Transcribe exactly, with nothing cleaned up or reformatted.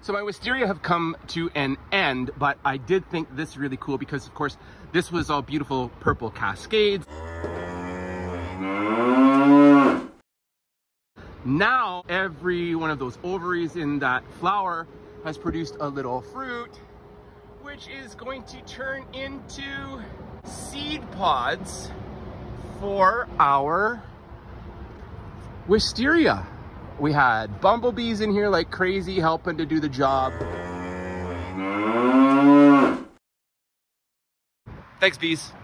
So my wisteria have come to an end, but I did think this really cool because of course this was all beautiful purple cascades. Now every one of those ovaries in that flower has produced a little fruit, which is going to turn into seed pods for our wisteria. We had bumblebees in here like crazy helping to do the job. Thanks, bees.